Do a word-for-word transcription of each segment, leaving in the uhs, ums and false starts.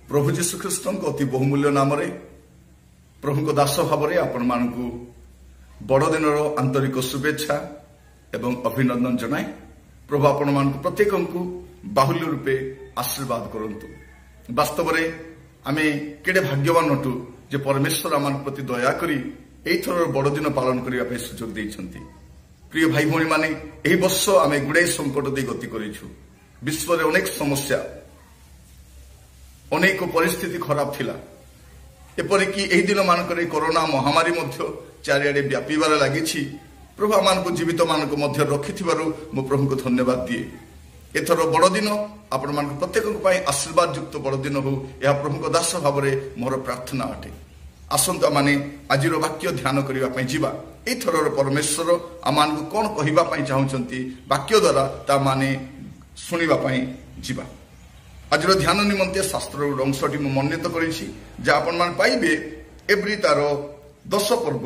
प्रभु जीशु ख्रीष्ट अति बहुमूल्य नाम प्रभु दास भाव आपण मानक बड़दिन आंतरिक शुभेच्छा एवं अभिनंदन जनाए प्रभु आपण मान प्रत्येक को बाहुल्य रूपे आशीर्वाद करंतु। वास्तव में आमे केडे भाग्यवान अटु जे परमेश्वर आम प्रति दया करी एथर बड़दिन पालन करने सुजोग देइछंती। प्रिय भाई भौणी माने एही वर्ष आमे गुड़े संकट दे गति करिछु। विश्व रे अनेक समस्या अनेक परिस्थिति खराब थिला। एपरिकी एही दिन मानकरे कोरोना महामारी मध्य चारिआडे व्यापीबार लागिछि। प्रभु आमानकु जीवित मानक मध्य रखिथिबारु मो प्रभु को धन्यवाद दिए। एथर बड़दिन आपण मानक प्रत्येक पई आशीर्वाद युक्त बड़दिन हो या प्रभु को दास भाव में मोर प्रार्थना अटे। आसंता माने आजिर वाक्य ध्यान करबा पई जिबा। एथर परमेश्वर आमानकु कोन कहिबा पई चाहुचंती वाक्य द्वारा ता माने सुनिबा पई जिबा। आजिर ध्यान निमंते शास्त्र अंशटी मु मन्यत करिछि जे आपण मान पाइबे एब्री तार दश पर्व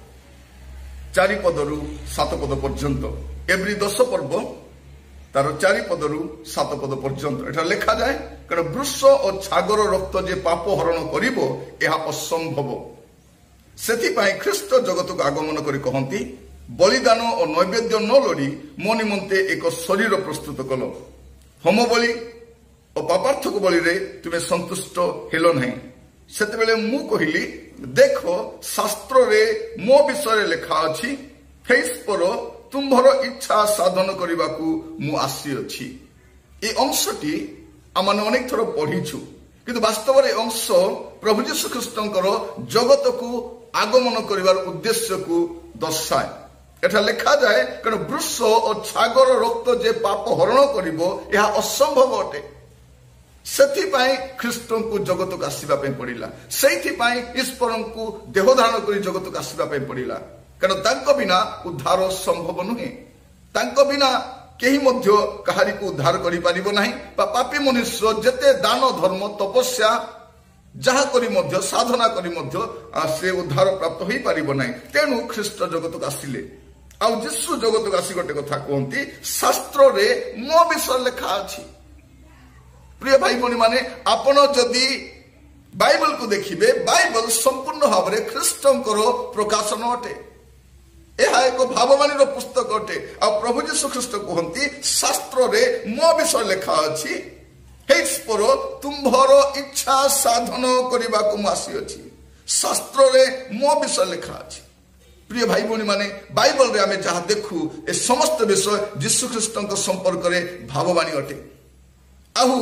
चारि पदरु सात पद पर्यंत। एब्री दश पर्व तार चारि पदरु सात पद पर्यंत एटा लिखा जाए कारण वृष और छागर रक्त जे पाप हरण करिवो एहा असंभव। सेथिपाई ख्रीष्ट जगत को आगमन करी कहंती बलिदान और नैवेद्य न लोड़ी मो निमंते एक शरीर प्रस्तुत कल। होम बलि और पापार्थक बलि रे तुमे संतुष्ट हेलो नहीं। सेतेबेले मु कहिली देखो शास्त्र रे मो विषय लिखा अछि फेस पर तुम्भर इच्छा साधन करने को मु आसी अछि। ए अंशटी आम अनेक थर पढ़ीछु किंतु वास्तव में अंश प्रभु जीशु ख्रीष्टंकर जगत को आगमन करिवार उद्देश्य को दर्शाए। एटा लिखा जाए कारण वृष और छागर रक्त जे पाप हरण करिवो यह असंभव अटे। सेथिपाई ख्रीष्ट को जगत को आसीबा पई पड़िला। सेथिपाई ईश्वर को देह धारण करी जगत को आसीबा पई पड़िला कारण तांको बिना उद्धार संभव नुहे। तांको बिना केही मध्य कहारी को उद्धार करि पारिबो नाही। पापी मनुष्य जते दान धर्म तपस्या जहा करी मध्य साधना करी मध्य से उद्धार प्राप्त होई पारिबो नाही। तेनु ख्रीष्ट जगत को आसिले। आ यीशु जगत को आसी गोटे कथा कहंती शास्त्र रे मो विषय लिखा अछि। प्रिय भाई भौणी माने आपण जदि बाइबल को देखिबे बाइबल संपूर्ण भाव में ख्रीष्टंकर प्रकाशन अटे। यह एक भाववाणी पुस्तक अटे। आ प्रभु जीशु ख्रीष्ट कहंती शास्त्र रे मो विषय लिखा अछि हेस पर तुम्भर इच्छा साधन करबा को आसी अछि। शास्त्र रे मो विषय लिखा अछि। प्रिय भाई भौणी माने बाइबल रे आमे जहा देखु ए समस्त विषय जीशु ख्रीष्टंक संपर्क रे भाववाणी अटे। आहु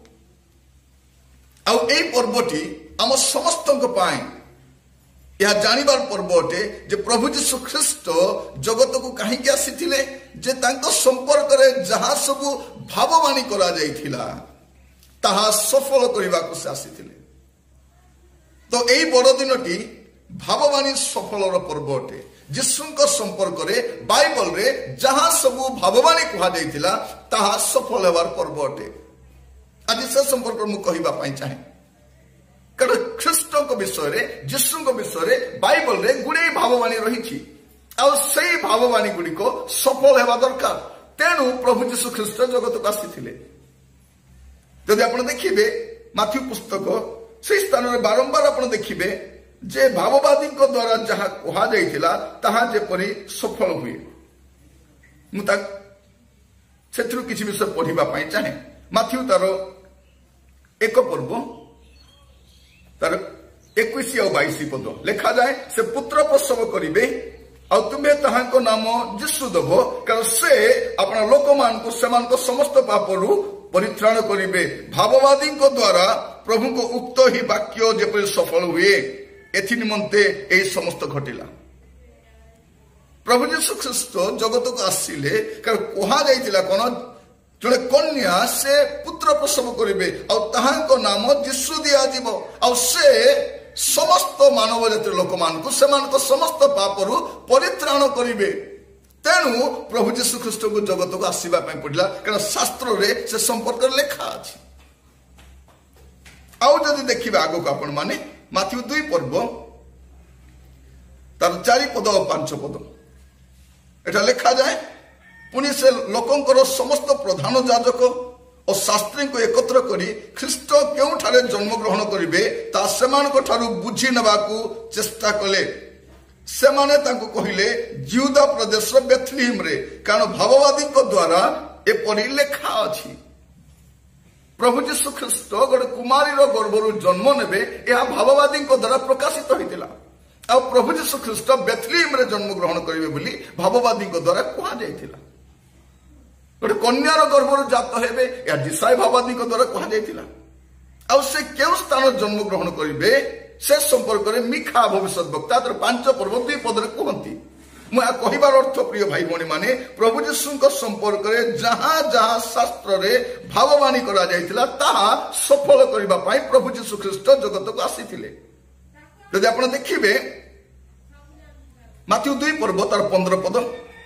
आउ ए पर्वटी आम समस्त यह जानिबार पर्व अटे जे प्रभु जीशु ख्रीष्ट जगत को कहीं आसीथिले जे तांको संपर्क रे जहा सब भाववाणी करा जाइथिला ताहा सफल करबा को से आसीथिले। तो एई बड़ दिनटी भाववाणी सफलर पर्व अटे। जीशुंक संपर्क रे बाइबल रे जहा सब भाववाणी कहा जाइथिला ताहा सफल हेबार पर्व अटे। आज से संपर्क मु कहिबा पई चाहे कारण ख्रीष्ट विषय रे जीशु विषय रे बाइबल रे गुड़े भाववाणी रही से भाववाणी गुड़िक सफल हेबा दरकार। तेणु प्रभु जीशु ख्रीष्ट जगत को आसीथिले। जदि आपण देखिबे माथ्यू पुस्तक से स्थान रे बारंबार आपण देखिबे जे भाववादी द्वारा जहा कहा जाइथिला ताहा जेपरि सफल हुए। मु ता सेथरु किछि विषय पढ़िबा पई चाहे। माथ्यू तार एक पर्व तार इक्कीस और बाईस पद लिखा जाए से पुत्र प्रसव करिवे आ तुमे ताहाको नाम यीशु दबो कारण से अपना लोक मान को समान को समस्त पापरु परित्राण करिवे। भाववादी को द्वारा प्रभु को उक्त ही वाक्य जेपरि सफल हुए एथि निमंते ए समस्त घटिला। प्रभु यीशु ख्रीष्ट जगत को आसिले कारण कहा जाइतिला कोन जड़े कन्या से पुत्र प्रसव करिवे और ताहाको नाम यीशु दिया जीवो और से समस्त मानव जातिर लोक मान को समान को समस्त पापरु परित्राण करिवे। तेणु प्रभु यीशु ख्रीष्ट को जगत को आसीबा पई पड़िला कारण शास्त्र रे से संपर्क लिखा अछि। आउ जदि देखिबा आगो को आपण माने माथ्यू दुई पर्व तार चारि पद और पांच पद एटा लिखा जाए पुनि से लोकंकर समस्त प्रधान याजक और शास्त्री को एकत्र करी ख्रीष्ट केउठारे जन्मग्रहण करिवे ता सेमानक ठारू बुझी नेबाकू चेष्टा कले। सेमाने तांको कहिले जिहुदा प्रदेश बेथलीम रे, कारण भाववादी द्वारा एपरि लेखा अछि प्रभु जीशु ख्रीष्ट गोटे कुमारी गर्भरू जन्म नेबे यह भाववादी द्वारा प्रकाशित होइतिला। आ प्रभु जीशु ख्रीष्ट बेथलीम रे जन्म ग्रहण करिवे बोली भाववादी द्वारा कहा जाइतिला। गोटे कन्यार गर्भरू जात हेबे या दिशाई भाववादी द्वारा कहा जाइतिला। आ से केउ स्थान जन्म ग्रहण करिवे से संपर्क में मिखा भविष्यवक्ता तर पांच पर्व दुई पदरे कहती। मुझे कहबार अर्थ प्रिय भाई भौणी माने प्रभु जीशु संपर्क में जहाँ जहाँ शास्त्र रे भाववाणी करा जाइतिला ताहा सफल करिबा पाई प्रभु जीशु ख्रीष्ट जगत को आसीथिले। यदि आपण देखिबे माथ्यू दुई पर्व तार पंद्रह पद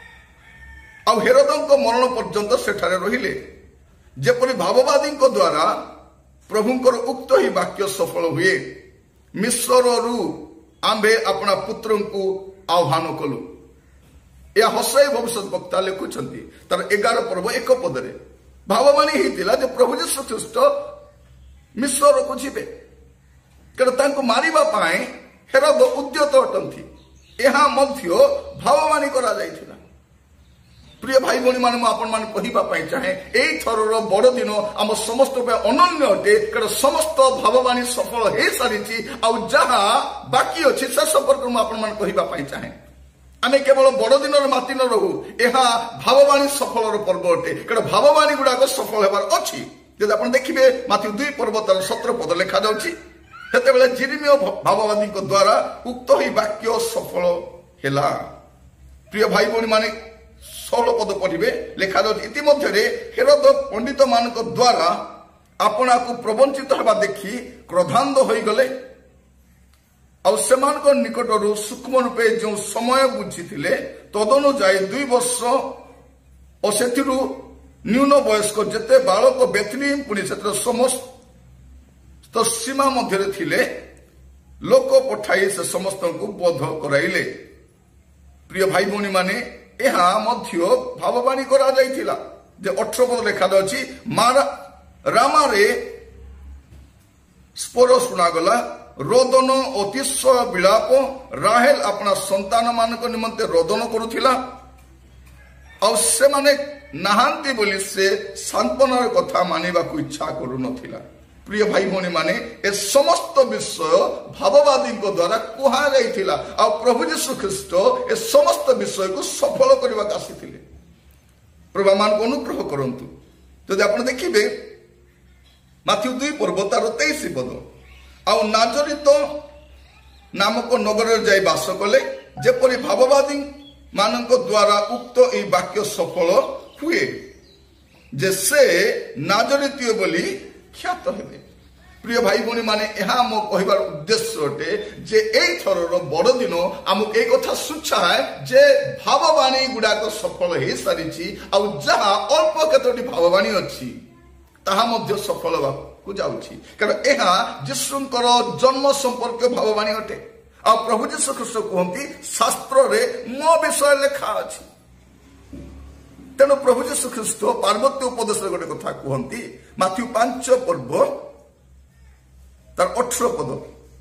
आ हेरोदक मरण पर्यंत सेठारे रहिले जेपरि भाववादी द्वारा प्रभुंकर उक्त ही वाक्य सफल हुए। मिस्ररू आंबे अपना पुत्र को आह्वान कलु। यह हसई भविष्यवक्ता लिखुंट तार एगार पर्व एक पदरे भाववाणी होता जे प्रभु जीशु ख्रीष्ट मिस्र को जीवे कारण मारिबा पाए हेरोद उद्यत अटंती। यह भाववाणी करा जाइथिला। प्रिय भाई भौणी मान आपन चाहे यही थरर बड़ दिन आम समस्त अनन्य अटे कारण समस्त भाववाणी सफल हो सारी जहा बाकी अच्छी से संपर्क में चाहे आम केवल बड़ दिन माति न रहू यह भाववाणी सफल पर्व अटे कारण भाववाणी गुड़ाक सफल होबार अच्छी। जब आप देखिए माथ्यू दुई पर्व तार सतर पद लिखा जाते जिरिमिय भाववादी द्वारा उक्त ही वाक्य सफल है। प्रिय भाई भौणी माने षोल पद पढ़े लिखा जाए इतिमध्य हेरोद पंडित मान द्वारा आपना को प्रवंचित होगा देखी क्रोधान्ध हो गले और निकटरू सूक्ष्म रूपे जो समय बुझी तदनुजाई दुई वर्ष और से न्यून वयस्क जेते बालक बेथलीम पुणी से समस्त सीमा मध्य थिले लोक पठाई से समस्त को बोध कराइले। प्रिय भाई भौणी माने यह भाववाणी करा जाइथिला जे अठारह पद लिखा जाछि मारा रामारे स्वर शुणागला रोदन अतिशय विलाप राहेल अपना संतान मान निमंते रोदन करुथिला और से माने नाहांती बोली से सांत्वनार कथा मानिबा को इच्छा करू नथिला। प्रिय भाई भौणी माने ए समस्त विषय भाववादी द्वारा कहा जाइथिला और प्रभु जीशु ख्रीष्ट ए समस्त विषय को सफल करने आसीथिले। प्रभु मान को अनुग्रह करंतु। जदि आपण देखिबे माथ्यू दुई पर्व तार तेईस पद आउ नाजरित नामक नगर जाई बास कले जेपरि भाववादी मानक द्वारा उक्त ए वाक्य सफल हुए जे से नाजरितीय बोली ख्यात हेबे। प्रिय भाई भौणी माने यहाँ मो कहबार उद्देश्य अटे जे एई थरर बड़ दिन आमक ए कथा सुचाए जे भाववाणी गुड़ाक सफल हो सारी आ जहाँ अल्प केतोटी भाववाणी अच्छी ताहा मध्य सफल होगा जाउछि कारण यह जीशुंकर जन्म संपर्क भाववाणी अटे। आ प्रभु जीशु ख्रीष्ट कहती शास्त्र रे मो विषय लेखा अछि। तेणु प्रभु जीशु ख्रीष्ट पार्वती उपदेश गोटे कथा कहती माथ्यू पांच पर्व तार अठारह पद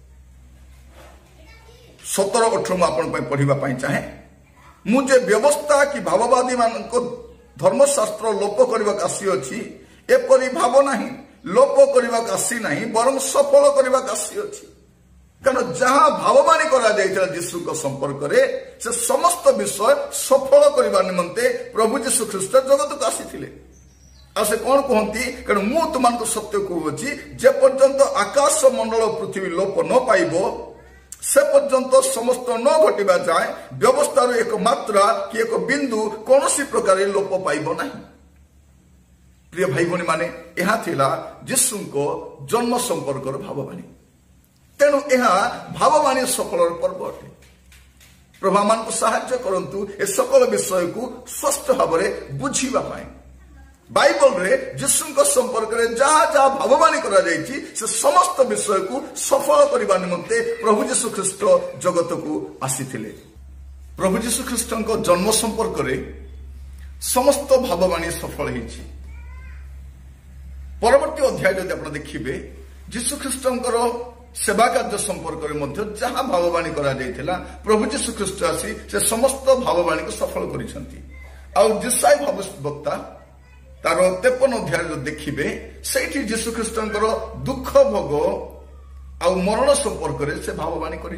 सतर अठारह आपण पढ़ा चाहे मुझे व्यवस्था कि भाववादी मान धर्मशास्त्र लोप करने आसी अच्छी एपरी भाव नहीं लोप करने आसी नहीं बरं सफल करने आसी अच्छी कारण जहाँ भाववाणी करा जाइथिला जीशु को संपर्क रे से समस्त विषय सफल करने निमंते प्रभु जीशु ख्रीष्ट जगत को आसीथिले। आ से कौन कहती कारण मु तुमको सत्य कहूची जे पर्यंत आकाश मंडल पृथ्वी लोप न पाइबो से पर्यंत समस्त न घटिबा जाए व्यवस्थार एक मात्रा कि एक बिंदु कौन सी प्रकार लोप पाइब नहीं। प्रिय भाई भौणी माने यह थिला जीशु को जन्म संपर्क भाववाणी। तेणु यह भाववाणी सफल पर्व अटे। प्रभु मान को साहाय्य करंतु ए सकल विषय को स्पष्ट भाव में बुझीबा पाए। बाइबल रे जीशु संपर्क में जहाँ जहाँ भाववाणी करा जाइछि से समस्त विषय को सफल करने निमंते प्रभु जीशु ख्रीष्ट जगत को आसीथिले। प्रभु जीशु ख्रीष्ट जन्म संपर्क में समस्त भाववाणी सफल होइछि। परवर्ती अध्याय जदि आप देखिए जीशुख्रीष्टर सेवा कार्य संपर्क में जहाँ भाववाणी करा प्रभु जीशुख्रीष्ट आसी से समस्त भाववाणी को सफल कर जिसाई भविष्यवक्ता तार तेपन अध्याय जो देखिए से जीशुख्रीष्टर दुख भोग आ मरण संपर्क में से भाववाणी कर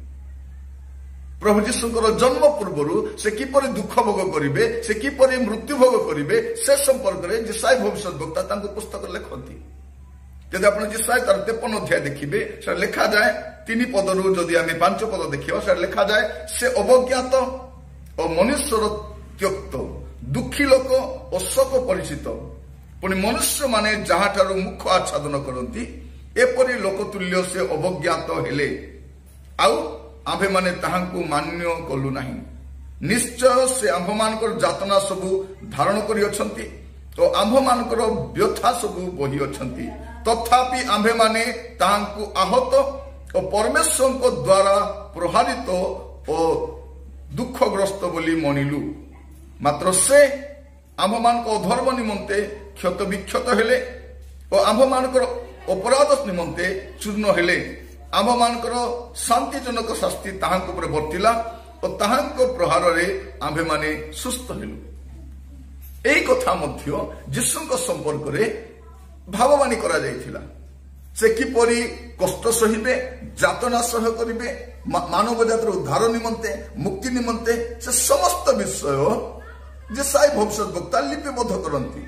प्रभु जीशुଙ୍କର जन्म पूर्व से किपर दुख भोग करेंगे से किपर मृत्यु भोग करेंगे से संपर्क में जिसाई भविष्यवक्ता पुस्तक लिखती जदि आप जिसाई तार तेपन अध्याय देखिए से लिखा जाए तीन पदर जदि आम पांच पद देखा से लिखा जाए से अवज्ञात और मनुष्यर त्यक्त दुखी लोक और शोक परिचित पुणी मनुष्य माने जहाँ ठारू मुख आच्छादन करती एपरी लोकतुल्य से अवज्ञात हेले आउ आम्भे माने ताहांकु मान्य कलु नाही निश्चय से आम्भ मानकर जातना सबु धारण करि अछंती तो आम्भ मानकर व्यथा सबु बही अछंती तथापि आम्भे माने ताहांकु आहत और परमेश्वर को द्वारा प्रहारित और दुखग्रस्त बोली मनिलु मात्र से आम्भ मानक अधर्म निमंते क्षत विक्षत हेले और आम्भ मानकर अपराध निमंते चूर्ण हेले आम मानकर शांतिजनक शास्ति ताहांक ऊपर वर्तिला और ताहांक प्रहार रे आम्भे माने सुस्थ हेलु एई कथा मध्य जीशुଙ୍କ संपर्क रे भाववाणी करा जायथिला से किपरि कष्ट सहिबे जातना सह करिवे मानव जातिर उद्धार निमंते मुक्ति निमंते से समस्त विषय जिसाई भविष्यवक्ता लिपिबद्ध करंती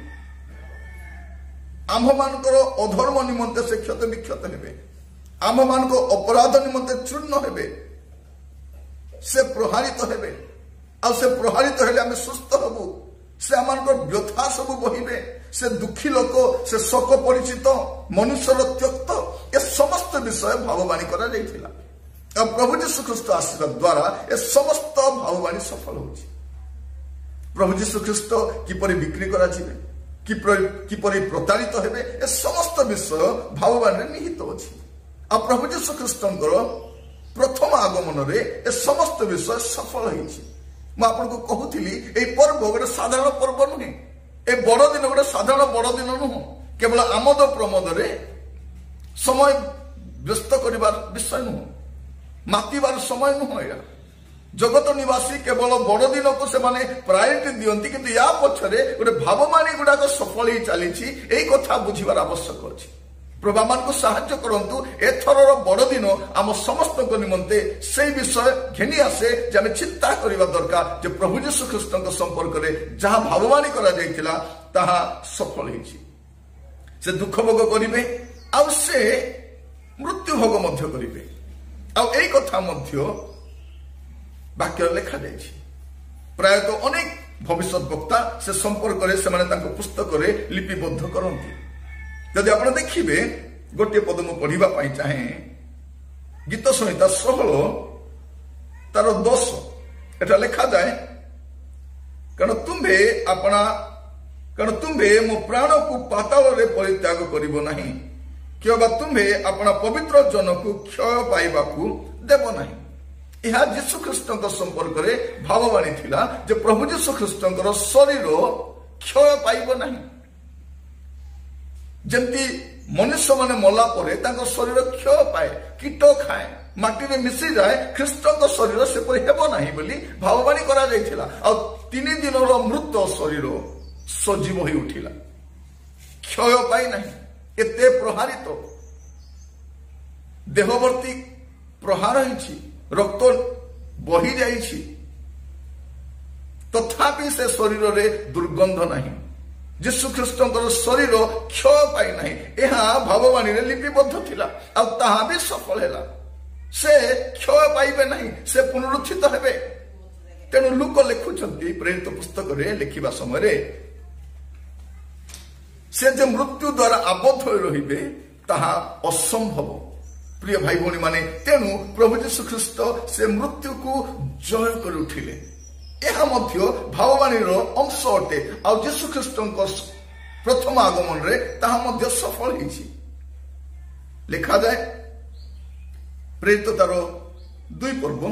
आम्भ मानकर अधर्म निमंते से क्षत विक्षत हेबे आम मान को अपराध निमंते चूर्ण हेबे से प्रहारित हेबे आ से प्रहारित हेले आमे सुस्थ हबु से आम व्यथा सब बहिबे से दुखी लोक से शोक परिचित मनुष्यर त्यक्त ए समस्त विषय भाववाणी करा जायथिला आ प्रभु जीशुख्रीष्ट आशीर्वाद द्वारा ए समस्त भाववाणी सफल होछि प्रभु जीशुख्रीष्ट किपरि बिक्री करा जिवे किपरि प्रतारित हेबे ए समस्त विषय भाववाणी निहित अछि आ प्रभु जीशुख्रीष्टर प्रथम आगमन रे ए समस्त विषय सफल होइछि मैं आपको कहूली ए पर्व गोटे साधारण पर्व नुहे ए बड़ दिन गोटे साधारण बड़ दिन नुह केवल आमोद प्रमोद रे समय व्यस्त करिबार विषय नुह मातिबार समय नुह या जगत निवासी केवल बड़ दिन को से माने प्रायोरिटी दियंती किंतु या पछरे गोटे भाववाणी गुडाक सफल ही चली एई कथा बुझिबार आवश्यक अछि प्रभु मान को साहाय्य करंतु एथरर बड़ दिन आम समस्त निमंते से विषय घेनी आसे जे आम चिंता करबा दरकार जे प्रभु जीशुख्रीष्ट संपर्क में जहाँ भाववाणी करा जायतिला ताहा सफल होइछि से दुख भोग करिवे आ से मृत्यु भोग मध्य करिवे आ एई कथा मध्य वाक्य लिखा जाइछि प्रायतः अनेक भविष्यवक्ता से संपर्क में से पुस्तक में लिपिबद्ध करती जदि आप देखिए गोटे पद मु पढ़ा चाहे गीत संहिता षोहल तार दस एटा लिखा जाए कारण तुम्भे अपना कारण तुम्भे मो प्राण को पाताल रे परित्याग करिबो नाही किबा तुम्भे अपना पवित्र जन को क्षय पाइबाकू देव नाही यह जीशुख्रीष्ट संपर्क में भाववाणी थिला जे प्रभु जीशुख्रीष्ट शरीर क्षय पाइब नाही जमती मनुष्य माने मला परे तांको शरीर क्षय पाए कीट खाए माटी रे मिसी जाए ख्रीष्ट शरीर से परि हेबो नाही बोली भाववाणी करा जायथिला आ तीन दिन रो मृत शरीर सजीव होई उठिला क्षय पाए नाही एते प्रहारित देहवर्ती प्रहार होइछि रक्त बही जाइछि तथापि से शरीर रे दुर्गंध नाही जीशुख्रीष्ट शरीर क्षय पाई नाही यह भाववाणी लिपिबद्ध थिला आ ताहा भी सफल हैला से क्षय पाइबे नहीं से पुनरुत्थित हेबे तेणु लोक लिखुचंती प्रेरित पुस्तक रे लिखिबा समय रे से जे मृत्यु द्वारा आबद्ध होई रहिबे ताहा असंभव प्रिय भाई भौणी माने तेणु प्रभु जीशुख्रीष्ट से मृत्यु को जय कर उठिले यह मध्य भाववाणी अंश अटे आ जीशुख्रीष्ट प्रथम आगमन रे ताहा मध्य सफल होइछि लिखा जाए प्रेरित तार दुई पर्व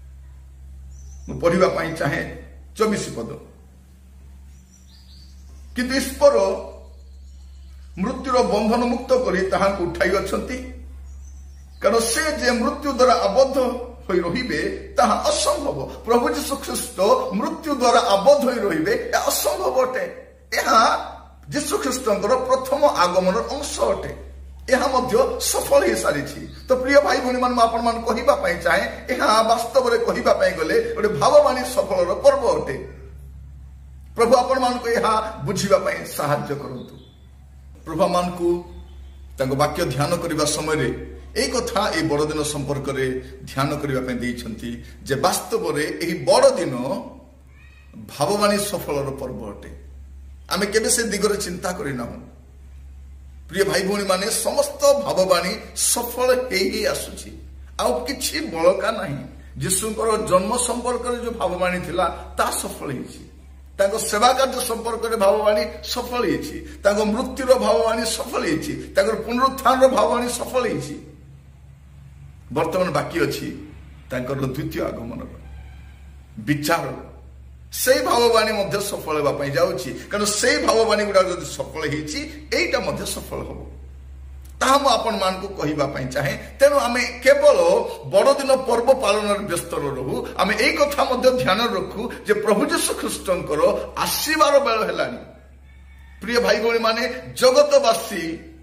पढ़ा चाहे चौबीस पद କିନ୍ତୁ ଈଶ୍ୱର ମୃତ୍ୟୁର ବନ୍ଧନ ମୁକ୍ତ କରି ତାହାଙ୍କୁ ଉଠାଇ ଅଛନ୍ତି। କାରଣ ସେ ଯେ ମୃତ୍ୟୁ ଦ୍ୱାରା ଆବଦ୍ଧ ହୋଇ ରହିବେ ତାହା ଅସମ୍ଭବ। ପ୍ରଭୁ ଯୀଶୁ ଖ୍ରୀଷ୍ଟ ମୃତ୍ୟୁ ଦ୍ୱାରା ଆବଦ୍ଧ ହୋଇ ରହିବେ ଏହା ଅସମ୍ଭବ ଅଟେ। ଏହା ଯୀଶୁ ଖ୍ରୀଷ୍ଟଙ୍କର ପ୍ରଥମ ଆଗମନର ଅଂଶ ଅଟେ। ଏହା ମଧ୍ୟ ସଫଳ ହେଇସାରିଛି। ତ ପ୍ରିୟ ଭାଇ ଭଉଣୀ ମାନେ ମୁଁ ଆପଣମାନଙ୍କୁ କହିବା ପାଇଁ ଚାହେଁ, ଏହା ବାସ୍ତବରେ କହିବା ପାଇଁ ଗଲେ ଗୋଟେ ଭାବବାଣୀ ସଫଳର ପର୍ବ ଅଟେ। ପ୍ରଭୁ ଆପଣମାନଙ୍କୁ ଏହା ବୁଝିବା ପାଇଁ ସାହାଯ୍ୟ କରନ୍ତୁ। ପ୍ରଭୁ ଆମମାନଙ୍କୁ ତାଙ୍କ ବାକ୍ୟ ଧ୍ୟାନ କରିବା ସମୟରେ এই কথা এই বড়দিন সম্পর্কে ধ্যান করা দিয়েছেন যে বাস্তবরে এই বড়দিন ভাববাণী সফলর পর্ব অটে। আমি কেবে সে দিগরে চিন্তা করি না। প্রিয় ভাই ভৌণী মানে সমস্ত ভাববাণী সফল হয়ে আসুছি, আউ কিছু বলকা না। যীশুঙ্কর জন্ম সম্পর্কে যে ভাববাণী লা তা সফল হয়েছি, তাঙ্ক সেবা কার্য সম্পর্কে ভাববাণী সফল হয়েছি, তাঙ্ক মৃত্যুর ভাববাণী সফল হয়েছি, তাঙ্কর পুনরুত্থানর ভাববাণী সফল হয়েছি। বর্তমান বাকি অছি তাঙ্কর দ্বিতীয় আগমনর বিচার, সেই ভাববাণী মধ্যে সফল হওয়া যাচ্ছি। কারণ সেই ভাববাণী গুড়া যদি সফল হয়েছি এইটা মধ্যে সফল হব, তাহা মু আপন মানকু কহিবা পাই চাহে। তেণু আমি কেবল বড়দিন পর্ব পালনের ব্যস্ত রহু, আমি এই কথা মধ্যে ধ্যান রখু যে প্রভু যীশু খ্রিস্টঙ্কর আসিবার বেল হেলানি। প্রিয় ভাই ভৌণী মানে জগতবাসী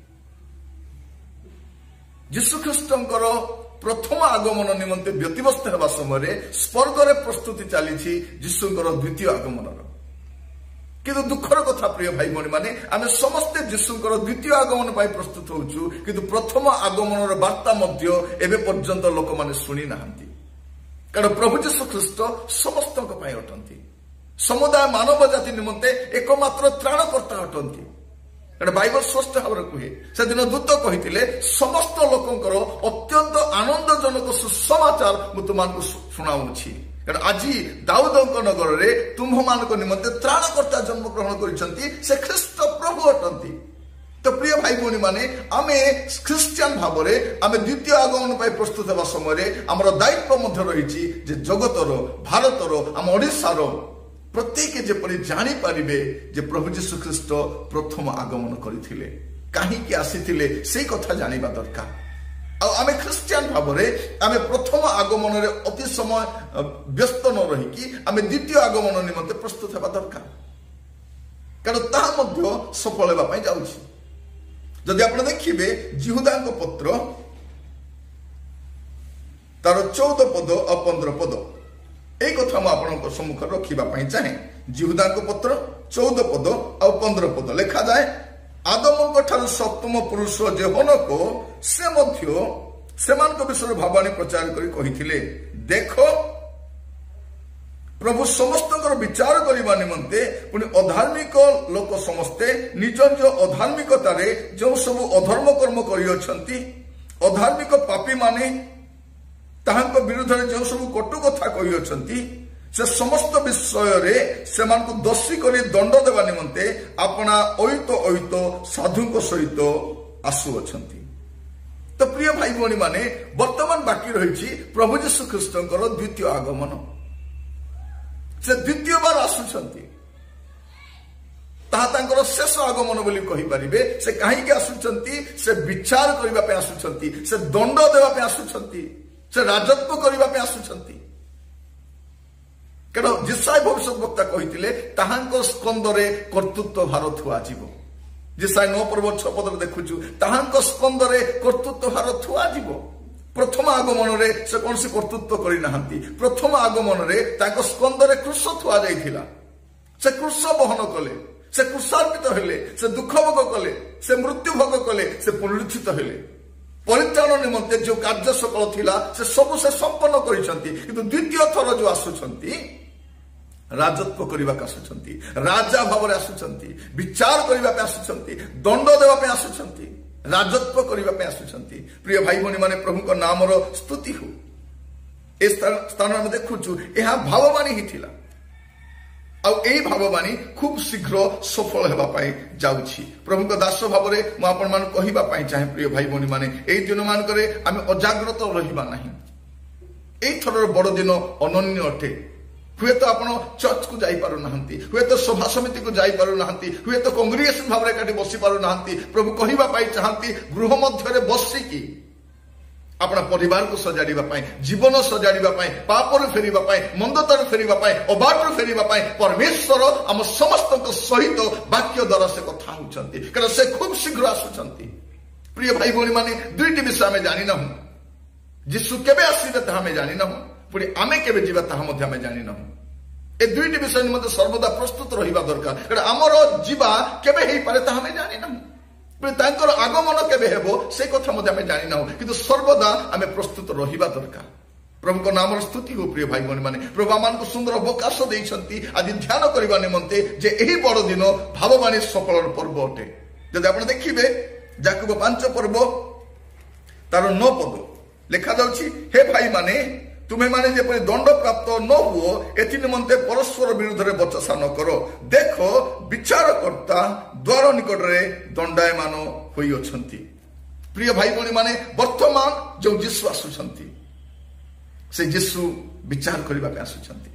যীশু খ্রিস্টঙ্কর প্রথম আগমন নিমন্তে ব্যতিব্যস্ত হওয়া সময় স্বর্গরে প্রস্তুতি চালিছি যীশুঙ্কর দ্বিতীয় আগমনর। কিন্তু দুঃখর কথা প্রিয় ভাই ভৌণী মানে আমি সমস্তে যীশুঙ্কর দ্বিতীয় আগমন পাই প্রস্তুত হচ্ছু, কিন্তু প্রথম আগমনর বার্তা মধ্য এবে পর্যন্ত লোক মানে শুনি নাহান্তি। কারণ প্রভু যীশু খ্রিস্ট সমস্ত পাই অটন্তি, সমুদায় মানব জাতি নিমন্তে একমাত্র ত্রাণকর্তা অটন্তি। এটা বাইবল স্পষ্ট ভাবে কুহে। সেদিন দূত কহিলে সমস্ত লোকଙ୍କର অত্যন্ত আনন্দজনক সুসমাচার মু তোমাকে শুনাউছি। কারণ আজি দাউদଙ୍କ নগରରେ ତୁମ୍ଭମାନଙ୍କ ନିମନ୍ତେ ତ୍ରାଣକର୍ତ୍ତା ଜନ୍ମଗ୍ରହଣ କରିଛନ୍ତି, ସେ ଖ୍ରୀଷ୍ଟ ପ୍ରଭୁ ଅଟନ୍ତି। ତ ପ୍ରିୟ ଭାଇ ଭଉଣୀ ମାନେ ଆମେ ଖ୍ରୀଷ୍ଟିଆନ ଭାବରେ ଆମେ ଦ୍ୱିତୀୟ আগমନ ପାଇଁ ପ୍ରସ୍ତୁତ ହେବା ସମୟରେ ଆମର ଦାୟିତ୍ୱ ମଧ୍ୟ ରହିଛି ଯେ ଜଗତର, ଭାରତର, ଆମ ଓଡ଼ିଶାର প্রত্যেকে যেপরি জাঁপারে যে প্রভু যীশু খ্রিস্ট প্রথম আগমন করে কাহিকি আসিলে সেই কথা জাঁয়া দরকার। আমি খ্রিস্টিয়ান ভাবে আমি প্রথম আগমনের অতি সময় ব্যস্ত ন রহিকি আমি দ্বিতীয় আগমন নিমন্তে প্রস্তুত হওয়া দরকার, কারণ তাহা মধ্য সফল হওয়া যাচ্ছি। যদি আপনার দেখবে জিহুদাঙ্ক পত্র তার চৌদ পদ আর পনেরো পদ, এই কথা মু আপনার সম্মুখে রখিবা চাহে। জিহুদাঙ্ক পত্র চৌদ পদ আর পনেরো পদ লেখা যায়, আদমଙ୍କ ଠାରୁ সপ্তম পুরুষ যে হনক সে মধ্য সেମାନଙ୍କ বিষয়ে ভাবাণী প্রচার করে কহিଥିଲେ, দেখ প্রভু সমস্তଙ୍କର বিচার করিবা নিমন্তে পুনি অধার্মিক লোক সমস্তে নিজ নিজ অধার্মিকতারে যে সব অধর্ম কর্ম করিଅଛନ୍ତି, অধার্মিক পাপী মানে তাহাଙ୍କ বিরুদ্ধে যে সব কটু কথা কহিଅଛନ୍ତି, সে সমস্ত বিষয়ে সেମାନଙ୍କୁ দোষী করে দণ্ড দেওয়া নিমন্তে আপনা ঐত ঐত সাধুଙ୍କ সহিত আসুଅଛନ୍ତି। তো প্রিয় ভাই ভৌণী মানে বর্তমান বাকি রয়েছে প্রভু যীশু খ্রিস্টଙ୍କର দ্বিতীয় আগমন। সে দ্বিতীয়বার আসুଛନ୍ତି, তাহা তাঙ্কর শেষ আগমন বলি কহিপারিবে। সে কাহিকি আসুଛନ୍ତି, সে বিচার করিবা পে আসুଛନ୍ତି, সে দণ্ড দেওয়া পে আসুଛନ୍ତି, সে রাজত্ব করিবা পে আসুଛନ୍ତି। কারণ যিশাই ভবিষ্যৎ বক্তা কহিলে তাহাঙ্ক স্কন্দরে কর্তৃত্ব ভার থুয়াଯିବ। যিশাই নଅ পর্ব ଛଅ ପଦରେ ଦେଖୁଛୁ ତାହାଙ୍କ ସ୍କନ୍ଦରେ କର୍ତ୍ତୃତ୍ୱ ଭାର ଥୁଆଯିବ। ପ୍ରଥମ ଆଗମନରେ ସେ କୌଣସି କର୍ତ୍ତୃତ୍ୱ କରିନାହାନ୍ତି। ପ୍ରଥମ ଆଗମନରେ ତାଙ୍କ ସ୍କନ୍ଦରେ କୃଷ ଥୁଆଯାଇଥିଲା, ସେ କୃଷ ବହନ କଲେ, ସେ କୃଷାର୍ପିତ ହେଲେ, ସେ ଦୁଃଖ ଭୋଗ କଲେ, ସେ ମୃତ୍ୟୁ ଭୋଗ କଲେ, ସେ ପୁନରୁତ୍ଥିତ ହେଲେ। ପରିତ୍ରାଣ ନିମନ୍ତେ ଯେଉଁ କାର୍ଯ୍ୟ ସକଳ ଥିଲା ସେ ସବୁ ସେ ସମ୍ପନ୍ନ କରିଛନ୍ତି। କିନ୍ତୁ ଦ୍ୱିତୀୟ ଥର ଯୋଉ ଆସୁଛନ୍ତି ରାଜତ୍ୱ କରିବାକୁ ଆସୁଛନ୍ତି, ରାଜା ଭାବରେ ଆସୁଛନ୍ତି, ବିଚାର କରିବା ପାଇଁ ଆସୁଛନ୍ତି, ଦଣ୍ଡ ଦେବା ପାଇଁ ଆସୁଛନ୍ତି, ରାଜତ୍ୱ କରିବା ପାଇଁ ଆସୁଛନ୍ତି। ପ୍ରିୟ ଭାଇ ଭଉଣୀ ମାନେ ପ୍ରଭୁଙ୍କ ନାମର ସ୍ତୁତି ହଉ। ଏ ସ୍ଥାନରେ ଆମେ ଦେଖୁଛୁ ଏହା ଭାବବାଣୀ ହିଁ ଥିଲା, ଆଉ ଏଇ ଭାବବାଣୀ ଖୁବ୍ ଶୀଘ୍ର ସଫଳ ହେବା ପାଇଁ ଯାଉଛି। ପ୍ରଭୁଙ୍କ ଦାସ ଭାବରେ ମୁଁ ଆପଣମାନଙ୍କୁ କହିବା ପାଇଁ ଚାହେଁ ପ୍ରିୟ ଭାଇ ଭଉଣୀ ମାନେ, ଏଇ ଦିନ ମାନଙ୍କରେ ଆମେ ଅଜାଗ୍ରତ ରହିବା ନାହିଁ। ଏଇଥରର ବଡ ଦିନ ଅନନ୍ୟ ଅଟେ। हुए तो आपण चर्च को जाई पारु नाहंती, हुए तो सभा समिति को जाई पारु नाहंती, हुए तो कांग्रेगेशन भाव में काटी बसी पारु नाहंती। प्रभु कहिबा पाई चाहंती गृह मध्य बसी की अपना परिवार को सजाड़िबा पाई, जीवन सजाड़िबा पाई, पापर फेरिबा पाई, मंदतर फेरिबा पाई, अबाट फेरिबा पाई परमेश्वर आम समस्त सहित वाक्य द्वारा से कथा होउछंती, कारण से खूब शीघ्र आसुछंती। प्रिय भाई भौणी माने दुईटी विषय आमे जानि नहु, यीशु केबे आसीबे ताहा आमे जानि नहु, पुणी आमे केबे जीवा ताहा मध्ये आमे जानि नहु। ए दुईटी विषय निमंते सर्वदा प्रस्तुत रहिबा दरकार, कारण हमरो जीवा केबे हेई पारे ताहा आमे जानि नहु, तांकर आगमन केबे हेबो से कथा मध्ये आमे जानि नहु, किंतु सर्वदा आमे प्रस्तुत रहिबा दरकार। प्रभु को नाम स्तुति हो। प्रिय भाई भौणी माने प्रभु आमान सुंदर अवकाश देइछंती आज ध्यान करिबा निमंते जे एही बड़ दिन भाववाणी सफल पर्व अटे। जदि आपण देखिबे याकूब पांच पर्व तार नौ पद लिखा जाउछि, हे भाई माने तुम्हें माने जेपरि दंड प्राप्त न हुओ एथि निमंते परस्पर विरुद्ध रे बचसा न करो। देखो विचारकर्ता द्वार निकट रे दंडायमान होई अछंती। प्रिय भाई भौणी माने वर्तमान जो यीशु आसुछंती से यीशु विचार करबा पे आसुछंती।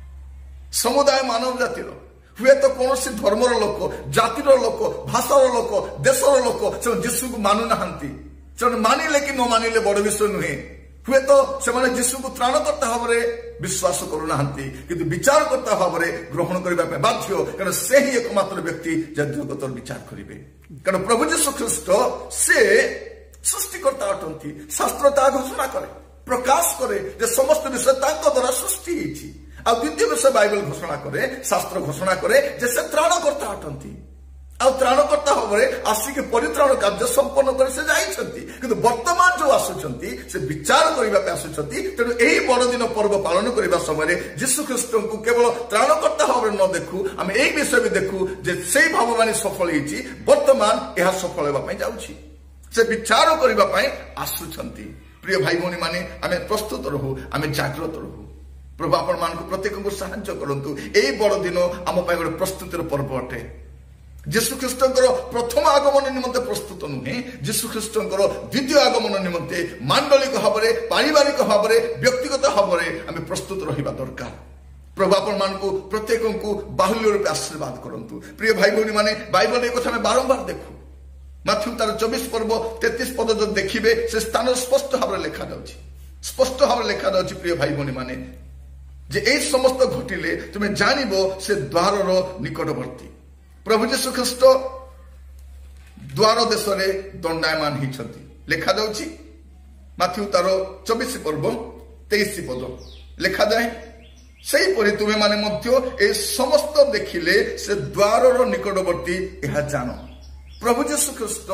समुदाय मानव जातिर हुए तो कौन सी धर्मर लोक, जातिर लोक, भाषार लोक, देशर लोक से यीशु को मानु नाहंती, से मानिले कि न मानिले बड़ विषय नुहे। हुए तो से माने यीशु को त्राणकर्ता भाव में विश्वास करू नाहंती, किंतु विचारकर्ता भाव में ग्रहण करबा पे बाध्य, कारण से ही एकमात्र व्यक्ति जे जगतर विचार करिवे। कारण प्रभु यीशु ख्रीष्ट से सृष्टिकर्ता अटंती। शास्त्र ता घोषणा करे, प्रकाश करे जे समस्त विषय तांको द्वारा सृष्टि हेछि। आ द्वितीय विषय बाइबल घोषणा करे, शास्त्र घोषणा करे जे से त्राणकर्ता अटंती। आ त्राणकर्ता भावरे आसिके परित्राण कार्य संपन्न करे से जाइछंती, किंतु वर्तमान जो आसुछंती से विचार करिबा पे आसुछंती। तेणु एही बड़ दिन पर्व पालन करिबा समय यीशु ख्रीष्ट को केवल त्राणकर्ता भावरे न देखु, आमे एही विषय भी देखु जे सेही भाववाणी सफल हेछि, वर्तमान एहा सफल हेबा पई जाउछि, से विचार करिबा पई आसुछंती। प्रिय भाई भौणी माने आमे प्रस्तुत रहू, आमे जागृत रहू। प्रभु आपण मानकु प्रत्येक को साहाय्य करंतु। एही बड़ दिन आम पई गोटे प्रस्तुतिर पर्व अटे। यीशु ख्रीष्टंकर प्रथम आगमन निमंते प्रस्तुत नुहे, यीशु ख्रीष्टंकर द्वितीय आगमन निमंते मांडलिक भाव में, पारिवारिक भाव में, व्यक्तिगत भाव में आम प्रस्तुत रहिबा दरकार। प्रभु आपण मानकु प्रत्येक को बाहुल्य रूपे आशीर्वाद करंतु। प्रिय भाई भौणी माने बाइबल ए कथा में बारंबार देखु। माथ्यू तार चौबीस पर्व तैंतीस पद जो देखिबे से स्थान स्पष्ट भाव में लिखा जाउछि, स्पष्ट भाव में लिखा जाउछि। प्रिय भाई भौणी माने जे ए समस्त घटिले तुमे जानिबो से द्वारर निकटवर्ती प्रभु यीशु ख्रीष्ट द्वार देश में दंडायमान होती लिखा जाउछि। माथ्यू तार चौबीस पर्व तेईस पद लिखा जाए, सही परि तुमे माने मध्य ए समस्त देखिले से द्वारर निकटवर्ती यह जान। प्रभु यीशु ख्रीष्ट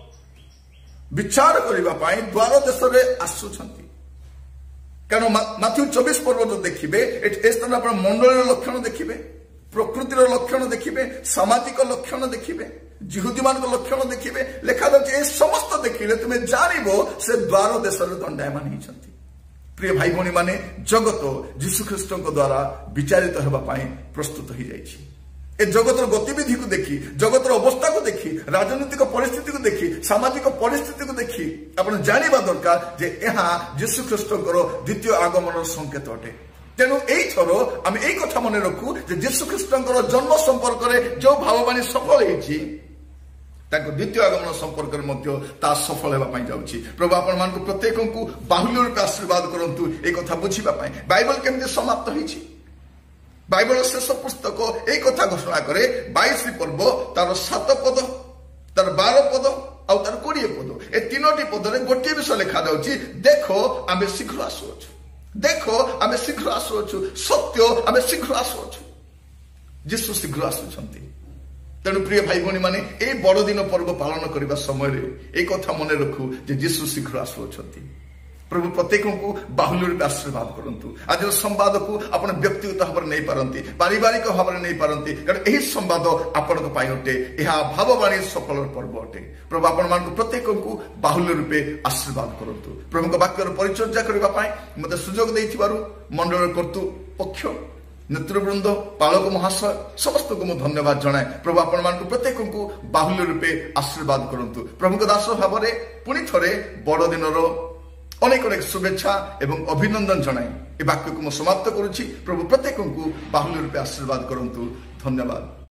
विचार करबा पाई द्वार देश में आसुछंती। कारण माथ्यू चौबीस पर्व जो देखिबे ए स्थान आपण मंडलीर लक्षण देखिबे, प्रकृतिर लक्षण देखिबे, सामाजिक लक्षण देखिबे, जिहुदी मान लक्षण देखिबे। लिखा जाउछि ए समस्त देखिले तुमे जानिबो से द्वार देश में दंडायमान होइछंती। प्रिय भाई भौणी माने जगत यीशु ख्रीष्टଙ୍କ द्वारा विचारित हेबा पाई प्रस्तुत हो जाइछि। ए जगतर गतिविधि को देखि, जगतर अवस्था को देखि, राजनीतिक परिस्थिति को देखि, सामाजिक परिस्थिति को देखि आपण जानिबा दरकार जे एहा यीशु ख्रीष्टଙ୍କର द्वितीय आगमनर संकेत अटे। तेणु यही थर आम यही कथा मन रखू जे यीशु ख्रीष्टଙ୍କର जन्म संपर्क में जो भाववाणी सफल होइछि ताको द्वितीय आगमन संपर्क में मध्य ता सफल हेबा पई जाउछि। प्रभु आपण मानकु प्रत्येक को बाहुल्य रूपे आशीर्वाद करंतु। ए कथा बुझिबा पई बाइबल केमति समाप्त होइछि, बाइबल शेष पुस्तक यही कथा घोषणा करे। बाईस पर्व तार सात पद, तार बारह पद आउ तार बीस पद, ए तीनोटी पदरे गोटे विषय लिखा जाउछि, देखो आमे शीघ्र आसुछु, देखो आमे शीघ्र आसुछु, सत्य आमे शीघ्र आसुछु। यीशु शीघ्र आसुछंती। तेणु प्रिय भाई भौणी माने ए बड़ दिन पर्व पालन करबा समय ए कथा मन रखू जे यीशु शीघ्र आसुछंती। प्रभु प्रत्येक को बाहुल्य रूपे आशीर्वाद करंतु। आज संवाद को आपण व्यक्तिगत भाव में नहीं पारंती, पारिवारिक भाव में नहीं पारंती, कारण एही संवाद आपण को पाई अटे। यह भाववाणी सफल पर्व अटे। प्रभु आपण मान प्रत्येक को बाहुल्य रूपे आशीर्वाद करंतु। प्रभु को वाक्यर परिचर्या करबा पाई मते सुजोग देइथिबारु मंडल कर्तृपक्ष, नेतृवृंद, पालक महाशय समस्त को मु धन्यवाद जनाए। प्रभु आपण मान प्रत्येक को बाहुल्य रूपे आशीर्वाद करंतु। प्रभु को दास भाव में पुणी थरे बड़ दिनर ଅନେକ ଅନେକ ଶୁଭେଚ୍ଛା ଏବଂ ଅଭିନନ୍ଦନ ଜଣାଇ ଏ ବାକ୍ୟକୁ ମୁଁ ସମାପ୍ତ କରୁଛି। ପ୍ରଭୁ ପ୍ରତ୍ୟେକଙ୍କୁ ବାହୁଲ୍ୟ ରୂପେ ଆଶୀର୍ବାଦ କରନ୍ତୁ। ଧନ୍ୟବାଦ।